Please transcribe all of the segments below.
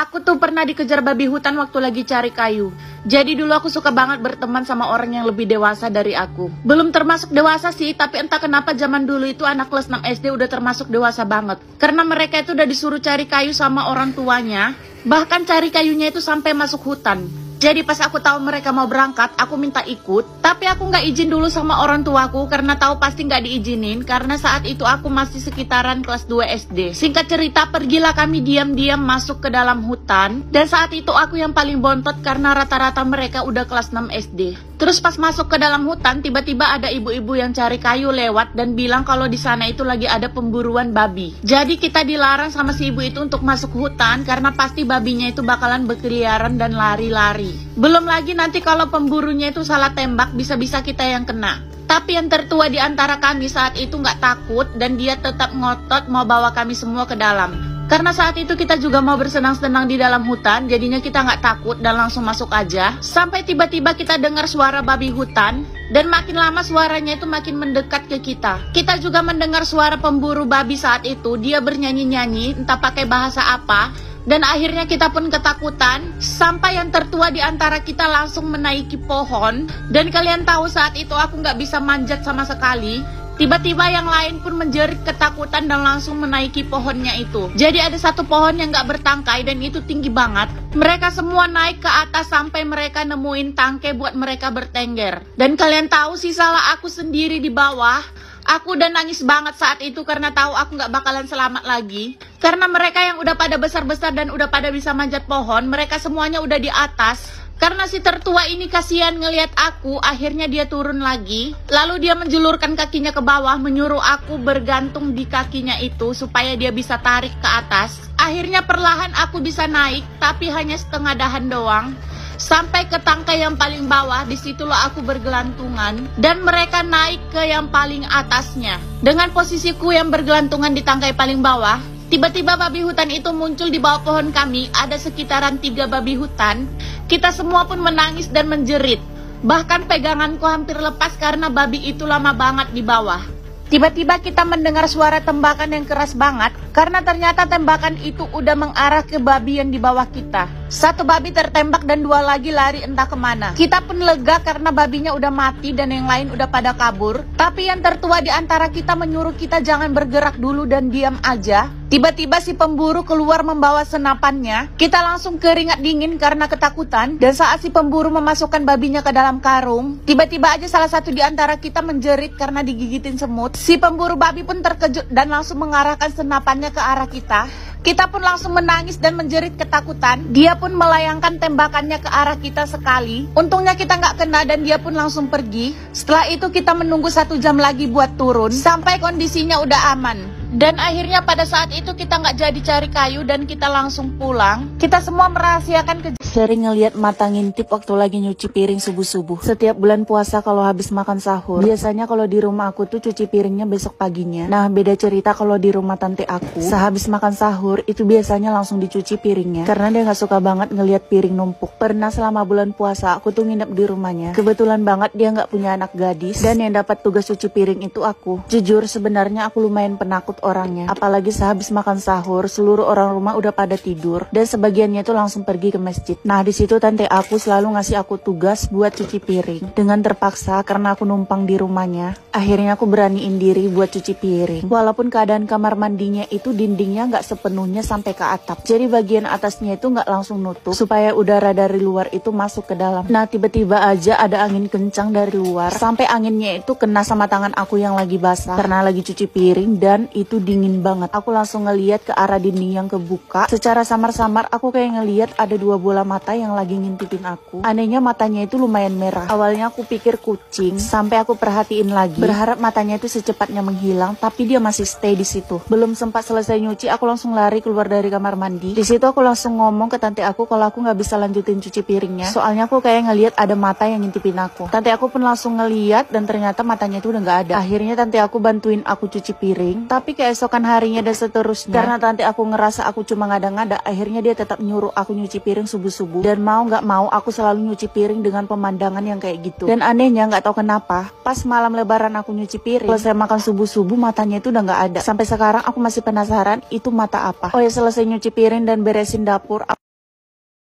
Aku tuh pernah dikejar babi hutan waktu lagi cari kayu. Jadi dulu aku suka banget berteman sama orang yang lebih dewasa dari aku. Belum termasuk dewasa sih, tapi entah kenapa zaman dulu itu anak kelas 6 SD udah termasuk dewasa banget. Karena mereka itu udah disuruh cari kayu sama orang tuanya. Bahkan cari kayunya itu sampai masuk hutan. Jadi pas aku tahu mereka mau berangkat, aku minta ikut. Tapi aku nggak izin dulu sama orang tuaku karena tahu pasti nggak diizinin. Karena saat itu aku masih sekitaran kelas 2 SD. Singkat cerita, pergilah kami diam-diam masuk ke dalam hutan. Dan saat itu aku yang paling bontot karena rata-rata mereka udah kelas 6 SD. Terus pas masuk ke dalam hutan, tiba-tiba ada ibu-ibu yang cari kayu lewat dan bilang kalau di sana itu lagi ada pemburuan babi. Jadi kita dilarang sama si ibu itu untuk masuk hutan karena pasti babinya itu bakalan berkeliaran dan lari-lari. Belum lagi nanti kalau pemburunya itu salah tembak, bisa-bisa kita yang kena. Tapi yang tertua di antara kami saat itu nggak takut dan dia tetap ngotot mau bawa kami semua ke dalam. Karena saat itu kita juga mau bersenang-senang di dalam hutan, jadinya kita nggak takut dan langsung masuk aja. Sampai tiba-tiba kita dengar suara babi hutan, dan makin lama suaranya itu makin mendekat ke kita. Kita juga mendengar suara pemburu babi saat itu, dia bernyanyi-nyanyi, entah pakai bahasa apa. Dan akhirnya kita pun ketakutan, sampai yang tertua di antara kita langsung menaiki pohon. Dan kalian tahu saat itu aku nggak bisa manjat sama sekali. Tiba-tiba yang lain pun menjerit ketakutan dan langsung menaiki pohonnya itu. Jadi ada satu pohon yang gak bertangkai dan itu tinggi banget. Mereka semua naik ke atas sampai mereka nemuin tangkai buat mereka bertengger. Dan kalian tahu sih salah aku sendiri di bawah. Aku udah nangis banget saat itu karena tahu aku gak bakalan selamat lagi. Karena mereka yang udah pada besar-besar dan udah pada bisa manjat pohon, mereka semuanya udah di atas. Karena si tertua ini kasihan ngelihat aku, akhirnya dia turun lagi. Lalu dia menjulurkan kakinya ke bawah, menyuruh aku bergantung di kakinya itu supaya dia bisa tarik ke atas. Akhirnya perlahan aku bisa naik, tapi hanya setengah dahan doang. Sampai ke tangkai yang paling bawah, disitulah aku bergelantungan. Dan mereka naik ke yang paling atasnya. Dengan posisiku yang bergelantungan di tangkai paling bawah, tiba-tiba babi hutan itu muncul di bawah pohon kami. Ada sekitaran 3 babi hutan. Kita semua pun menangis dan menjerit. Bahkan peganganku hampir lepas karena babi itu lama banget di bawah. Tiba-tiba kita mendengar suara tembakan yang keras banget. Karena ternyata tembakan itu udah mengarah ke babi yang di bawah kita. Satu babi tertembak dan 2 lagi lari entah kemana. Kita pun lega karena babinya udah mati dan yang lain udah pada kabur. Tapi yang tertua di antara kita menyuruh kita jangan bergerak dulu dan diam aja. Tiba-tiba si pemburu keluar membawa senapannya. Kita langsung keringat dingin karena ketakutan. Dan saat si pemburu memasukkan babinya ke dalam karung, tiba-tiba aja salah satu di antara kita menjerit karena digigitin semut. Si pemburu babi pun terkejut dan langsung mengarahkan senapannya ke arah kita. Kita pun langsung menangis dan menjerit ketakutan. Dia pun melayangkan tembakannya ke arah kita sekali. Untungnya kita nggak kena dan dia pun langsung pergi. Setelah itu kita menunggu 1 jam lagi buat turun sampai kondisinya udah aman. Dan akhirnya pada saat itu kita nggak jadi cari kayu dan kita langsung pulang. Kita semua merahasiakan sering ngelihat mata ngintip waktu lagi nyuci piring subuh-subuh. Setiap bulan puasa kalau habis makan sahur, biasanya kalau di rumah aku tuh cuci piringnya besok paginya. Nah beda cerita kalau di rumah tante aku, sehabis makan sahur itu biasanya langsung dicuci piringnya. Karena dia nggak suka banget ngelihat piring numpuk. Pernah selama bulan puasa aku tuh nginep di rumahnya. Kebetulan banget dia nggak punya anak gadis dan yang dapat tugas cuci piring itu aku. Jujur sebenarnya aku lumayan penakut orangnya. Apalagi sehabis makan sahur, seluruh orang rumah udah pada tidur dan sebagiannya itu langsung pergi ke masjid. Nah di situ tante aku selalu ngasih aku tugas buat cuci piring. Dengan terpaksa karena aku numpang di rumahnya, akhirnya aku beraniin diri buat cuci piring. Walaupun keadaan kamar mandinya itu dindingnya nggak sepenuhnya sampai ke atap. Jadi bagian atasnya itu nggak langsung nutup supaya udara dari luar itu masuk ke dalam. Nah tiba-tiba aja ada angin kencang dari luar sampai anginnya itu kena sama tangan aku yang lagi basah karena lagi cuci piring dan itu dingin banget. Aku langsung ngeliat ke arah dinding yang kebuka. Secara samar-samar aku kayak ngeliat ada 2 bola mata yang lagi ngintipin aku. Anehnya matanya itu lumayan merah. Awalnya aku pikir kucing, sampai aku perhatiin lagi. Berharap matanya itu secepatnya menghilang, tapi dia masih stay di situ. Belum sempat selesai nyuci, aku langsung lari keluar dari kamar mandi. Di situ aku langsung ngomong ke tante aku kalau aku nggak bisa lanjutin cuci piringnya. Soalnya aku kayak ngeliat ada mata yang ngintipin aku. Tante aku pun langsung ngeliat dan ternyata matanya itu udah nggak ada. Akhirnya tante aku bantuin aku cuci piring, tapi keesokan harinya dan seterusnya. Karena tante aku ngerasa aku cuma ngada-ngada, akhirnya dia tetap nyuruh aku nyuci piring subuh-subuh. Dan mau nggak mau aku selalu nyuci piring dengan pemandangan yang kayak gitu. Dan anehnya nggak tahu kenapa, pas malam lebaran aku nyuci piring, selesai makan subuh-subuh matanya itu udah nggak ada. Sampai sekarang aku masih penasaran itu mata apa. Oh ya selesai nyuci piring dan beresin dapur,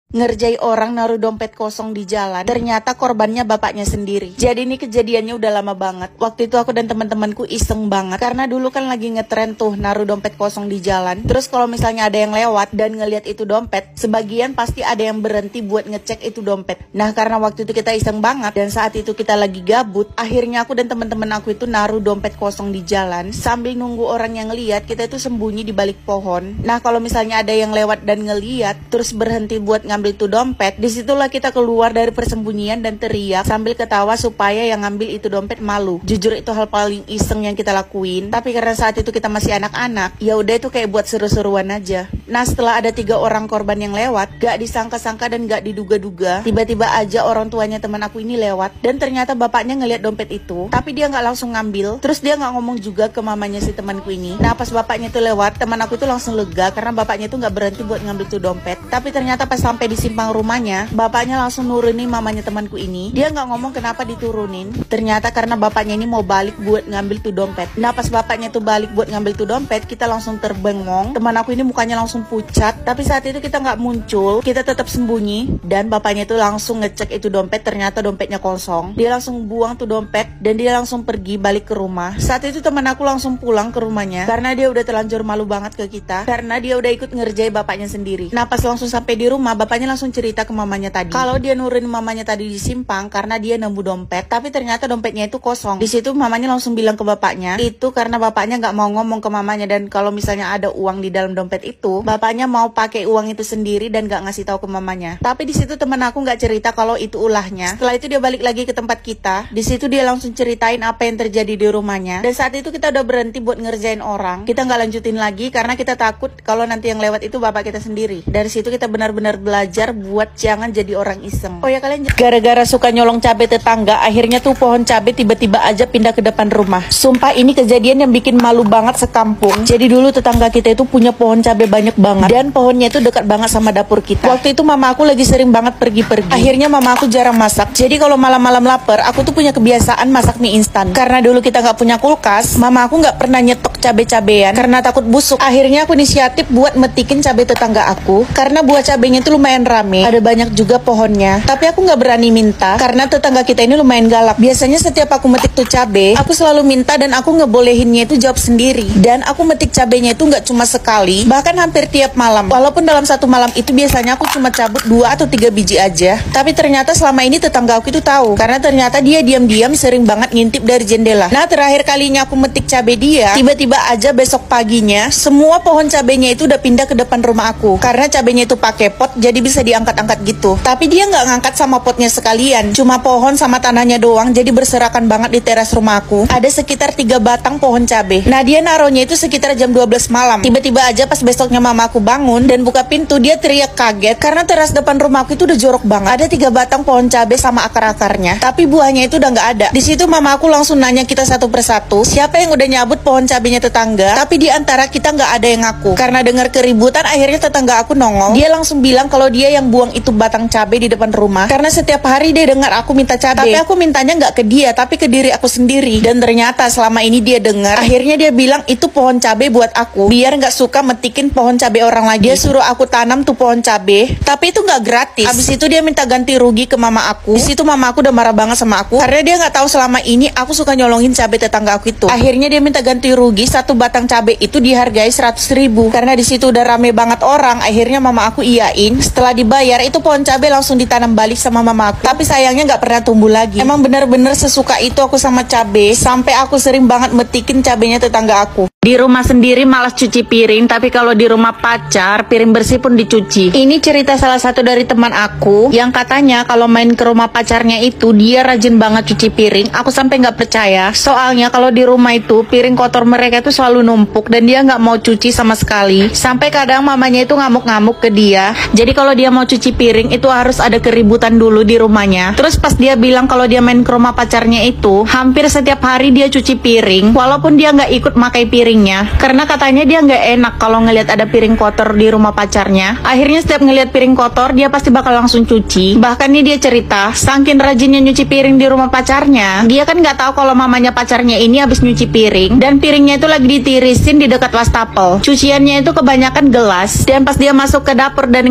ngerjai orang naruh dompet kosong di jalan. Ternyata korbannya bapaknya sendiri. Jadi ini kejadiannya udah lama banget. Waktu itu aku dan teman-temanku iseng banget karena dulu kan lagi ngetren tuh naruh dompet kosong di jalan. Terus kalau misalnya ada yang lewat dan ngelihat itu dompet, sebagian pasti ada yang berhenti buat ngecek itu dompet. Nah, karena waktu itu kita iseng banget dan saat itu kita lagi gabut, akhirnya aku dan teman-teman aku itu naruh dompet kosong di jalan sambil nunggu orang yang ngelihat. Kita itu sembunyi di balik pohon. Nah, kalau misalnya ada yang lewat dan ngelihat terus berhenti buat ngambil itu dompet, disitulah kita keluar dari persembunyian dan teriak sambil ketawa supaya yang ngambil itu dompet malu. Jujur itu hal paling iseng yang kita lakuin, tapi karena saat itu kita masih anak-anak, ya udah itu kayak buat seru-seruan aja. Nah, setelah ada 3 orang korban yang lewat, gak disangka-sangka dan gak diduga-duga, tiba-tiba aja orang tuanya teman aku ini lewat dan ternyata bapaknya ngeliat dompet itu, tapi dia gak langsung ngambil. Terus dia gak ngomong juga ke mamanya si temanku ini. Nah, pas bapaknya itu lewat, teman aku itu langsung lega karena bapaknya itu gak berhenti buat ngambil tuh dompet. Tapi ternyata pas sampai di simpang rumahnya, bapaknya langsung nurunin mamanya temanku ini. Dia nggak ngomong kenapa diturunin. Ternyata karena bapaknya ini mau balik buat ngambil tuh dompet. Nah, pas bapaknya tuh balik buat ngambil tuh dompet, kita langsung terbengong. Teman aku ini mukanya langsung pucat. Tapi saat itu kita nggak muncul, kita tetap sembunyi. Dan bapaknya itu langsung ngecek itu dompet, ternyata dompetnya kosong. Dia langsung buang tuh dompet dan dia langsung pergi balik ke rumah. Saat itu teman aku langsung pulang ke rumahnya karena dia udah terlanjur malu banget ke kita karena dia udah ikut ngerjai bapaknya sendiri. Nah, pas langsung sampai di rumah, bapaknya langsung cerita ke mamanya tadi kalau dia nurunin mamanya tadi di simpang karena dia nemu dompet, tapi ternyata dompetnya itu kosong. Di situ mamanya langsung bilang ke bapaknya itu karena bapaknya nggak mau ngomong ke mamanya, dan kalau misalnya ada uang di dalam dompet itu, bapaknya mau pakai uang itu sendiri dan nggak ngasih tahu ke mamanya. Tapi di situ teman aku nggak cerita kalau itu ulahnya. Setelah itu dia balik lagi ke tempat kita. Di situ dia langsung ceritain apa yang terjadi di rumahnya. Dan saat itu kita udah berhenti buat ngerjain orang. Kita nggak lanjutin lagi karena kita takut kalau nanti yang lewat itu bapak kita sendiri. Dari situ kita benar-benar belajar buat jangan jadi orang iseng. Oh ya, kalian gara-gara suka nyolong cabai tetangga, akhirnya tuh pohon cabai tiba-tiba aja pindah ke depan rumah. Sumpah ini kejadian yang bikin malu banget sekampung. Jadi dulu tetangga kita itu punya pohon cabai banyak banget dan pohonnya itu dekat banget sama dapur kita. Waktu itu mama aku lagi sering banget pergi-pergi. Akhirnya mama aku jarang masak. Jadi kalau malam-malam lapar, aku tuh punya kebiasaan masak mie instan. Karena dulu kita nggak punya kulkas, mama aku nggak pernah nyetok cabai-cabean karena takut busuk. Akhirnya aku inisiatif buat metikin cabai tetangga aku karena buah cabainya itu lumayan rame. Ada banyak juga pohonnya, tapi aku nggak berani minta karena tetangga kita ini lumayan galak. Biasanya setiap aku metik tuh cabe, aku selalu minta dan aku ngebolehinnya itu jawab sendiri. Dan aku metik cabenya itu nggak cuma sekali, bahkan hampir tiap malam. Walaupun dalam satu malam itu biasanya aku cuma cabut 2 atau 3 biji aja, tapi ternyata selama ini tetangga aku itu tahu karena ternyata dia diam-diam sering banget ngintip dari jendela. Nah, terakhir kalinya aku metik cabe dia, tiba-tiba aja besok paginya semua pohon cabenya itu udah pindah ke depan rumah aku karena cabenya itu pakai pot jadi bisa diangkat-angkat gitu. Tapi dia nggak ngangkat sama potnya sekalian, cuma pohon sama tanahnya doang, jadi berserakan banget di teras rumah aku. Ada sekitar 3 batang pohon cabe. Nah, dia naruhnya itu sekitar jam 12 malam. Tiba-tiba aja pas besoknya mama aku bangun dan buka pintu, dia teriak kaget karena teras depan rumah aku itu udah jorok banget. Ada 3 batang pohon cabe sama akar-akarnya, tapi buahnya itu udah nggak ada. Di situ mama aku langsung nanya kita satu persatu, siapa yang udah nyabut pohon cabenya tetangga, tapi di antara kita nggak ada yang ngaku. Karena dengar keributan, akhirnya tetangga aku nongol. Dia langsung bilang kalau dia yang buang itu batang cabai di depan rumah karena setiap hari dia dengar aku minta cabai, tapi aku mintanya nggak ke dia tapi ke diri aku sendiri. Dan ternyata selama ini dia dengar. Akhirnya dia bilang itu pohon cabai buat aku biar nggak suka metikin pohon cabai orang lagi. Dia suruh aku tanam tuh pohon cabai, tapi itu nggak gratis. Abis itu dia minta ganti rugi ke mama aku. Di situ mama aku udah marah banget sama aku karena dia nggak tahu selama ini aku suka nyolongin cabai tetangga aku itu. Akhirnya dia minta ganti rugi, satu batang cabai itu dihargai 100.000 karena di situ udah rame banget orang. Akhirnya mama aku iyain. Setelah dibayar itu pohon cabai langsung ditanam balik sama mama aku, tapi sayangnya nggak pernah tumbuh lagi. Emang bener-bener sesuka itu aku sama cabai sampai aku sering banget metikin cabainya tetangga aku. Di rumah sendiri malas cuci piring, tapi kalau di rumah pacar piring bersih pun dicuci. Ini cerita salah satu dari teman aku yang katanya kalau main ke rumah pacarnya itu dia rajin banget cuci piring. Aku sampai nggak percaya, soalnya kalau di rumah itu piring kotor mereka itu selalu numpuk dan dia nggak mau cuci sama sekali. Sampai kadang mamanya itu ngamuk-ngamuk ke dia. Jadi kalau dia mau cuci piring itu harus ada keributan dulu di rumahnya. Terus pas dia bilang kalau dia main ke rumah pacarnya itu hampir setiap hari dia cuci piring, walaupun dia nggak ikut makai piringnya karena katanya dia nggak enak kalau ngelihat ada piring kotor di rumah pacarnya. Akhirnya setiap ngelihat piring kotor dia pasti bakal langsung cuci. Bahkan nih dia cerita saking rajinnya nyuci piring di rumah pacarnya, dia kan nggak tahu kalau mamanya pacarnya ini habis nyuci piring dan piringnya itu lagi ditirisin di dekat wastafel. Cuciannya itu kebanyakan gelas dan pas dia masuk ke dapur dan ngelihat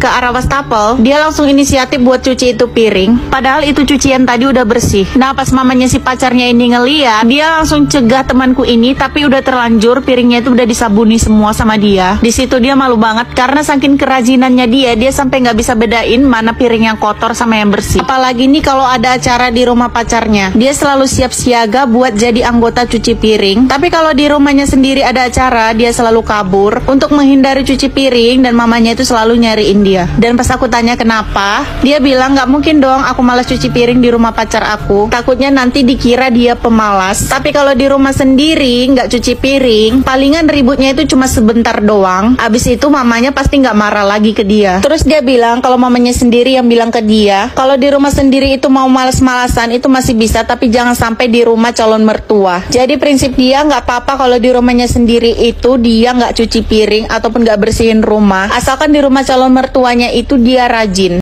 ke arah wastafel, dia langsung inisiatif buat cuci itu piring. Padahal itu cucian tadi udah bersih. Nah, pas mamanya si pacarnya ini ngeliat, dia langsung cegah temanku ini, tapi udah terlanjur piringnya itu udah disabuni semua sama dia. Di situ dia malu banget karena saking kerajinannya dia sampai nggak bisa bedain mana piring yang kotor sama yang bersih. Apalagi nih kalau ada acara di rumah pacarnya, dia selalu siap siaga buat jadi anggota cuci piring. Tapi kalau di rumahnya sendiri ada acara, dia selalu kabur untuk menghindari cuci piring dan mamanya itu selalu nyariin dia. Dan pas aku tanya kenapa, dia bilang nggak mungkin dong aku malas cuci piring di rumah pacar aku. Takutnya nanti dikira dia pemalas. Tapi kalau di rumah sendiri nggak cuci piring, palingan ributnya itu cuma sebentar doang. Abis itu mamanya pasti nggak marah lagi ke dia. Terus dia bilang kalau mamanya sendiri yang bilang ke dia, kalau di rumah sendiri itu mau malas-malasan itu masih bisa, tapi jangan sampai di rumah calon mertua. Jadi prinsip dia nggak apa-apa kalau di rumahnya sendiri itu dia nggak cuci piring ataupun nggak bersihin rumah, asalkan di rumah calon mertuanya itu dia rajin.